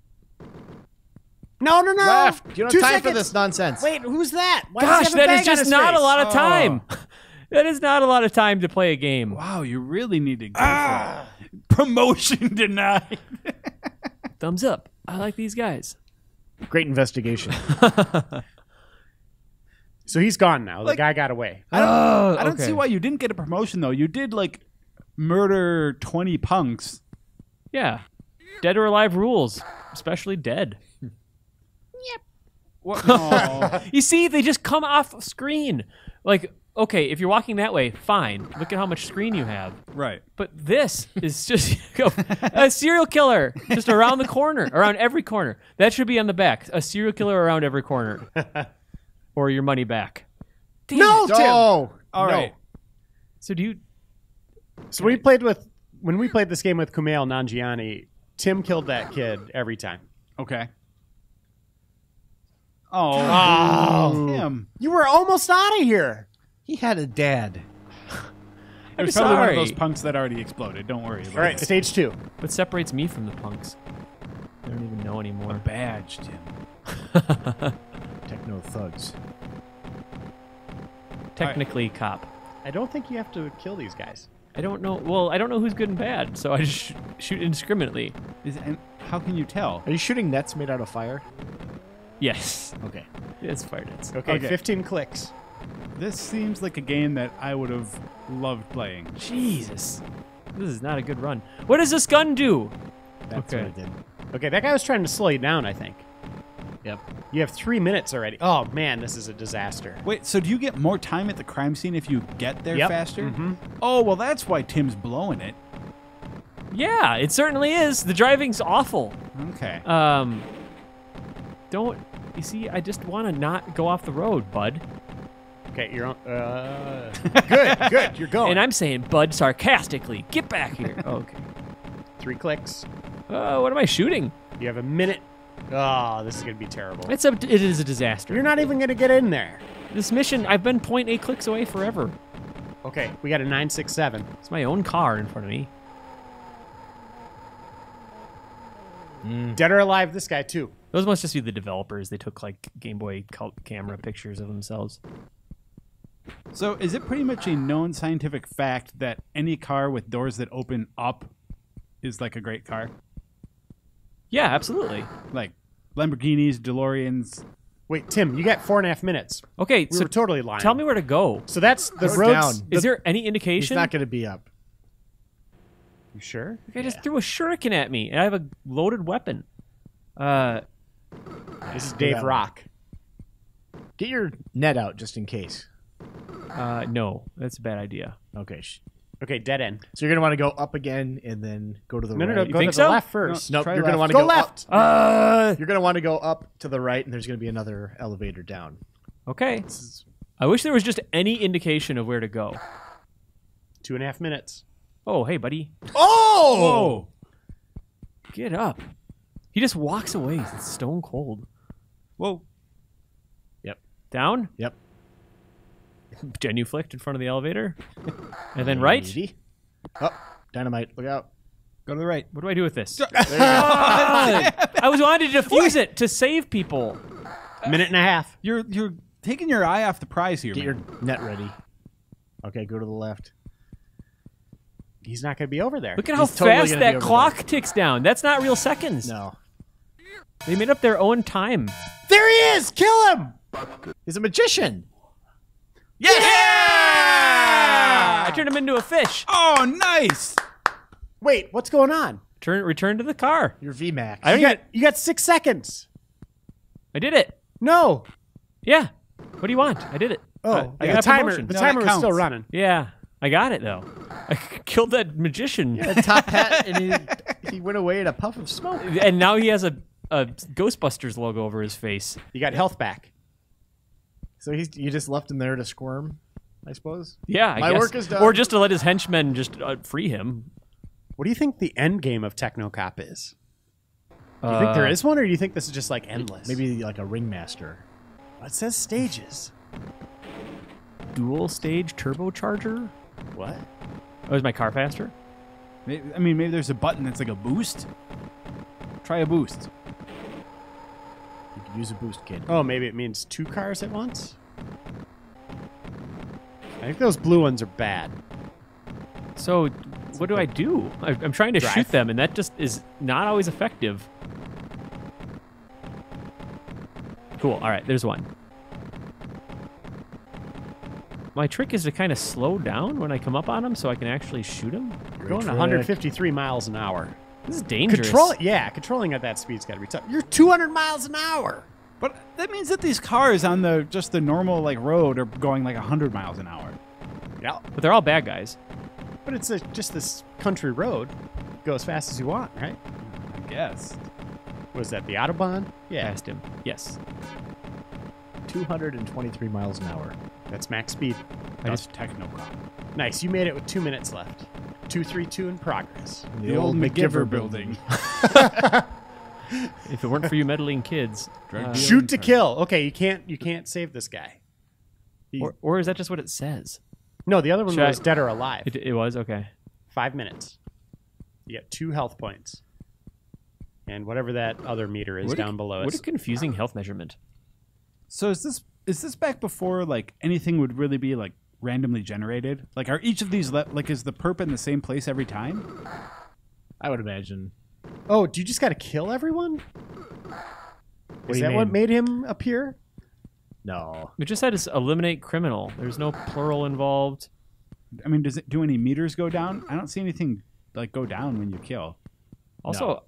No. Left. You don't 2 have time seconds. for this nonsense. Wait, who's that? Why Gosh, does he have a that is bag on just his not a face? lot of time. That is not a lot of time to play a game. Wow, you really need to go for it. Promotion denied. Thumbs up. I like these guys. Great investigation. So he's gone now. The Like- guy got away. I don't okay. see why you didn't get a promotion though. You did like murder 20 punks. Yeah. Dead or alive rules, especially dead. What? No. You see, they just come off screen. Like, okay, if you're walking that way, fine. Look at how much screen you have. Right. But this is just a serial killer just around the corner, around every corner. That should be on the back. A serial killer around every corner. Or your money back. Damn No, it. Tim. Oh, All right. So do you? So when we played this game with Kumail Nanjiani, Tim killed that kid every time. Okay. Oh, Tim. You were almost out of here. He had a dad. It was I'm probably one of sorry. those punks that already exploded. Don't worry about All right, it. stage 2. What separates me from the punks? I don't even know anymore. Badge, Tim. Techno thugs. Technically, cop. I don't think you have to kill these guys. I don't know. Well, I don't know who's good and bad, so I just shoot indiscriminately. And how can you tell? Are you shooting nets made out of fire? Yes, Okay. it's fire nets. Okay, Okay. 15 clicks. This seems like a game that I would have loved playing. Jesus, this is not a good run. What does this gun do? That's Okay. what I did. Okay, that guy was trying to slow you down, I think. Yep. You have 3 minutes already. Oh, man, this is a disaster. Wait, so do you get more time at the crime scene if you get there Yep. faster? Mhm. Oh, well, that's why Tim's blowing it. Yeah, it certainly is. The driving's awful. Okay. Don't you see? I just want to not go off the road, bud. Okay, you're on. Good. You're going. And I'm saying, bud, sarcastically. Get back here. Okay. 3 clicks. What am I shooting? You have a minute. Oh, this is going to be terrible. It is a disaster. You're not even going to get in there. This mission, I've been 0.8 clicks away forever. Okay, we got a 967. It's my own car in front of me. Dead or alive, this guy too. Those must just be the developers. They took like Game Boy camera pictures of themselves. So is it pretty much a known scientific fact that any car with doors that open up is like a great car? Yeah, absolutely. Like Lamborghinis, DeLoreans. Wait, Tim, you got 4.5 minutes. Okay, We so were totally lying. tell me where to go. So that's the Go roads. down. Is there any He's indication? not going to be up. You sure? The guy just threw a shuriken at me, and I have a loaded weapon. This is Dave that way. Rock. Get your net out just in case. No, that's a bad idea. Okay. Okay, dead end. So you're going to want to go up again and then go to the No, right. no, go to think the so? left first. No, Try you're going to left. want to Go go left. Up. You're going to want to go up to the right, and there's going to be another elevator down. Okay. I wish there was just any indication of where to go. 2.5 minutes. Oh, hey, buddy. Oh! Get up. He just walks away. It's stone cold. Whoa. Down? Yep. Genuflect in front of the elevator. And then right? Easy. Oh, dynamite. Look out. Go to the right. What do I do with this? I was wanting to defuse it to save people. Minute and a half. You're taking your eye off the prize here, Get man. your net ready. Okay, go to the left. He's not going to be over there. Look at how He's totally fast gonna be that over clock ticks down. That's not real seconds. No. They made up their own time. There he is! Kill him! He's a magician. Yeah! I turned him into a fish. Oh, nice. Wait, what's going on? Return to the car. You're VMAX. You got 6 seconds. I did it. No. Yeah. What do you want? I did it. Oh, I the got a timer. promotion. The No, timer that was still counts. running. Yeah. I got it, though. I killed that magician. A top hat, and he went away in a puff of smoke. And now he has a Ghostbusters logo over his face. You got health back. So you just left him there to squirm, I suppose? Yeah, I My guess. work is done. Or just to let his henchmen just free him. What do you think the end game of Technocop is? Do you think there is one, or do you think this is just like endless? Maybe like a ringmaster. It says stages. Dual stage turbocharger? What? Oh, is my car faster? Maybe there's a button that's like a boost. Try a boost. You could use a boost kit. Oh, maybe it means 2 cars at once? I think those blue ones are bad. So, what do I do? I'm trying to Drive. shoot them, and that just is not always effective. Cool. All right, there's one. My trick is to kind of slow down when I come up on them so I can actually shoot them. You're going 153 miles an hour. This is dangerous. Controlling at that speed's got to be tough. You're 200 miles an hour. But that means that these cars on the normal like road are going like 100 miles an hour. Yeah, But they're all bad guys. but it's just this country road. Go as fast as you want, right? I guess. Was that the Autobahn? Yeah, Past him. Yes. 223 miles an hour. that's max speed. I That's Technocop. Nice. You made it with 2 minutes left. 232 in progress. The old McGiver building. If it weren't for you meddling kids. Shoot to kill. Okay, you can't save this guy. Or is that just what it says? No, the other one Should was I- dead or alive. It was? Okay. 5 minutes. You get 2 health points. And whatever that other meter is down below What us. a confusing health measurement. So is this back before like anything would really be like randomly generated? Like are each of these like is the perp in the same place every time? I would imagine. Oh, do you just got to kill everyone? Is do you that what mean? made him appear? No. It just said eliminate criminal. There's no plural involved. I mean, does it do any meters go down? I don't see anything like go down when you kill. Also,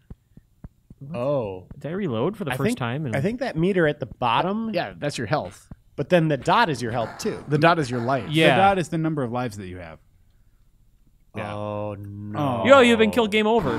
Oh. did I reload for the I first think, time? I think that meter at the bottom, Yeah, that's your health. but then the dot is your health too. The dot is your life. Yeah. The dot is the number of lives that you have. Yeah. Oh, no. Yo, you've been killed. Game over.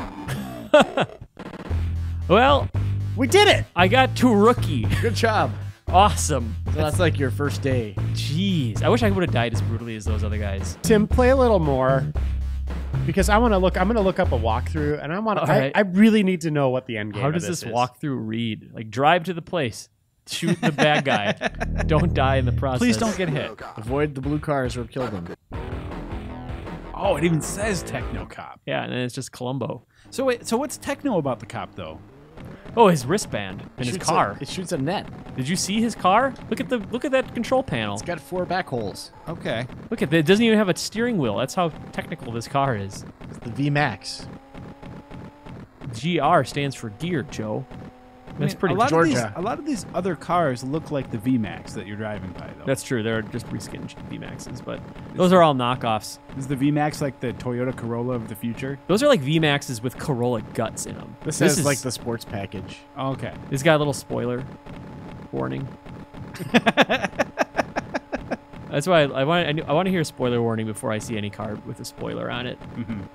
Well, We did it! I got to rookie. Good job. Awesome. So that's like your first day. Jeez. I wish I would have died as brutally as those other guys. Tim, play a little more. Because I'm gonna look up a walkthrough, and All right. I really need to know what the end game How of does this is. walkthrough read? Like, drive to the place. Shoot the bad guy. Don't die in the process. Please don't get hit. Avoid the blue cars or kill them. Oh, it even says Techno Cop. Yeah, and then it's just Columbo. So wait, so what's techno about the cop though? Oh, his wristband and his car. It shoots a net. Did you see his car? Look at that control panel. It's got 4 back holes. Okay. Look at that. It doesn't even have a steering wheel. That's how technical this car is. It's the VMAX. GR stands for gear, Joe. That's pretty a lot Georgia. a lot of these other cars look like the VMAX that you're driving by though. That's true. They're just reskinned VMAXs, but those are all knockoffs. Is the VMAX like the Toyota Corolla of the future? Those are like VMAXs with Corolla guts in them. This is like the sports package. Okay. It's got a little spoiler warning. That's why I want to hear a spoiler warning before I see any car with a spoiler on it.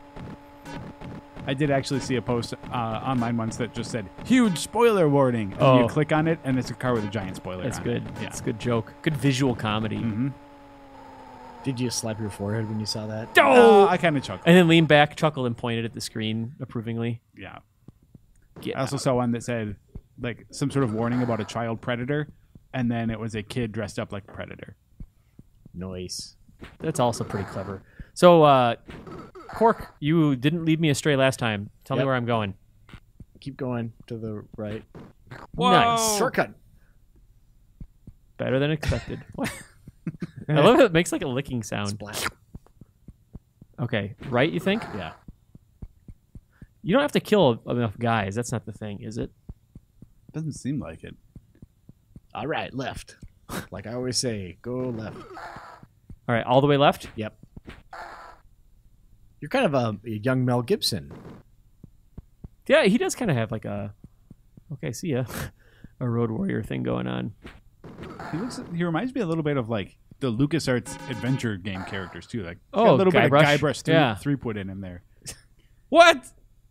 I did actually see a post online once that just said "huge spoiler warning." And you click on it, and it's a car with a giant spoiler. That's on good. It. Yeah. That's a good joke. Good visual comedy. Mm-hmm. Did you slap your forehead when you saw that? Oh! I kind of chuckled. And then leaned back, chuckled, and pointed at the screen approvingly. Yeah. Get I also out. saw one that said like some sort of warning about a child predator, and then it was a kid dressed up like a predator. Noise. That's also pretty clever. So, Cork, you didn't lead me astray last time. Tell me Yep. where I'm going. Keep going to the right. Nice. Shortcut. Better than expected. What? I love how it makes like a licking sound. Splat. Okay, right, you think? Yeah. You don't have to kill enough guys. That's not the thing, is it? Doesn't seem like it. All right, left. Like I always say, go left. All right, all the way left? Yep. You're kind of a young Mel Gibson. Yeah, he does kind of have like a... Okay, see ya. A Road Warrior thing going on. He reminds me a little bit of like the LucasArts adventure game characters too. Like he's Oh, got a little bit of Guybrush. Guybrush Yeah. throughput in him there. What?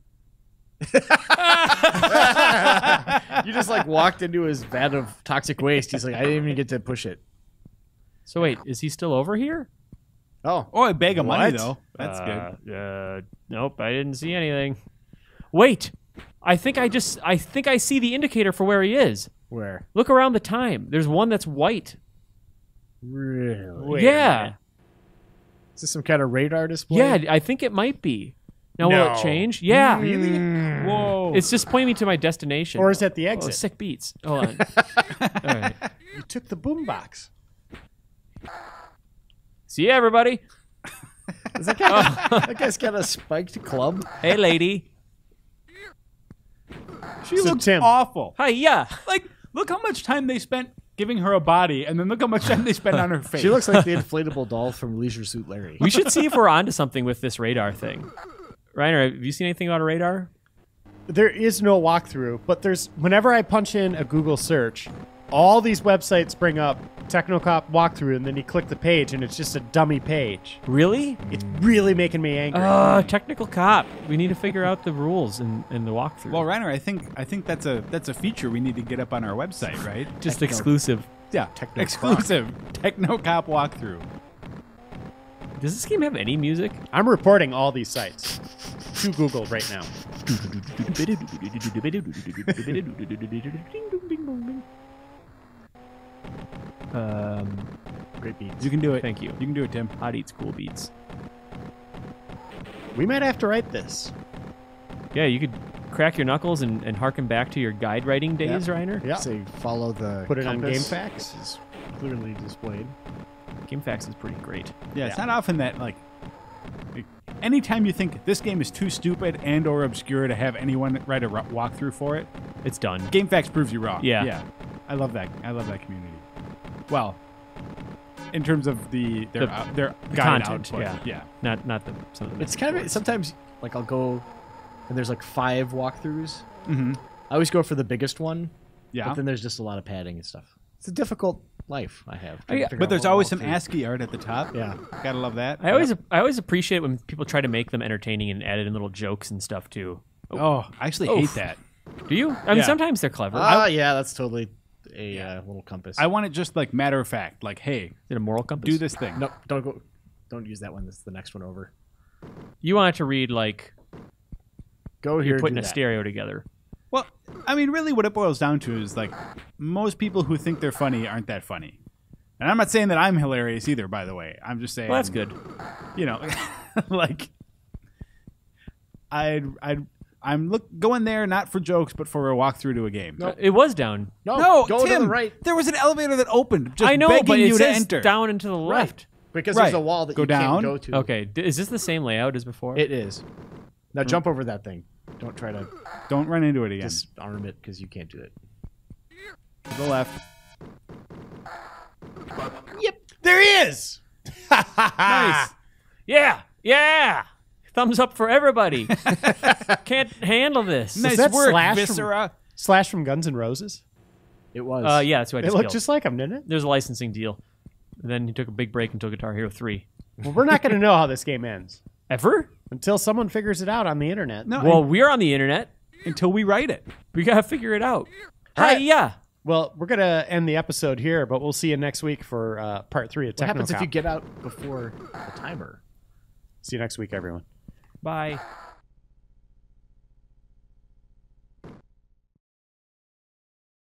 You just like walked into his vat of toxic waste. He's like, I didn't even get to push it. So wait, is he still over here? Oh, Oh, a bag of money What? though. That's good. Nope, I didn't see anything. Wait, I think I see the indicator for where he is. where? Look around the time. There's one that's white. Really? Wait a yeah. minute. Is this some kind of radar display? Yeah, I think it might be. Now will No. it change? Yeah. Whoa. It's just pointing me to my destination. Or is that the Oh, exit? sick beats. Hold on. All right. You took the boombox. See ya, everybody. Is that guy, that guy's got a spiked club. Hey, lady. She So, looks Tim. awful. Hi, yeah. Like, look how much time they spent giving her a body, and then look how much time they spent on her face. She looks like the inflatable doll from Leisure Suit Larry. We should see if we're onto something with this radar thing. Reiner, have you seen anything about a radar? There is no walkthrough, but whenever I punch in a Google search, all these websites bring up Technocop walkthrough, and then you click the page, and it's just a dummy page. Really? It's really making me angry. Technical cop. We need to figure out the rules and the walkthrough. Well, Reiner, I think that's a feature we need to get up on our website, right? just exclusive. Yeah, Techno exclusive Techno Cop walkthrough. Does this game have any music? I'm reporting all these sites to Google right now. Great beats. You can do it. Thank you. You can do it, Tim. Hot eats cool beats. We might have to write this. Yeah, you could crack your knuckles and harken back to your guide writing days, Reiner. Yeah. Say follow the Put it on compass. GameFAQs. Is clearly displayed. GameFAQs is pretty great. Yeah, it's not often that, like, anytime you think this game is too stupid and or obscure to have anyone write a walkthrough for it, It's done. GameFAQs proves you wrong. Yeah. Yeah. I love that. I love that community. Well, in terms of their guide content, output. yeah. Not the some of the It's kind of sometimes like I'll go and there's like 5 walkthroughs. Mm-hmm. I always go for the biggest one. Yeah. But then there's just a lot of padding and stuff. It's a difficult life I have. Oh, yeah. But there's always some ASCII art at the top. Yeah. Gotta love that. I always appreciate when people try to make them entertaining and add in little jokes and stuff too. Oh, I actually hate that. Do you? I mean, Yeah. sometimes they're clever. Yeah, that's totally a little compass. I want it just like matter of fact. Like, hey, Is it a moral compass? do this thing. No, don't use that one. This is the next one over. You want it to read like Go here. you're putting do a that. stereo together. Well, I mean, really what it boils down to is like most people who think they're funny aren't that funny. And I'm not saying that I'm hilarious either, by the way. I'm just saying. Well, that's good. You know, like I'm going there not for jokes, but for a walkthrough to a game. No. It was down. No, go Tim, to the right there was an elevator that opened, just I know, begging but it you to says enter. down and to the left. Because Right. there's a wall that Go you down. can't go to. Okay, is this the same layout as before? It is. Now jump over that thing. Don't try to Don't run into it again. disarm it because you can't do it. To the left. There he is! Nice. Yeah. Thumbs up for everybody. Can't handle this. Nice that work, Slash from- Viscera. Slash from Guns N' Roses. It was. Yeah, that's what I It just looked killed. just like him, didn't it? There's a licensing deal. And then he took a big break until Guitar Hero 3. Well, we're not going to know how this game ends Ever? until someone figures it out on the internet. No, Well, we're on the internet. until we write it. We gotta figure it out. All right. Yeah. Well, we're going to end the episode here, but we'll see you next week for part 3 of What happens if Technocop. you get out before the timer? See you next week, everyone. Bye.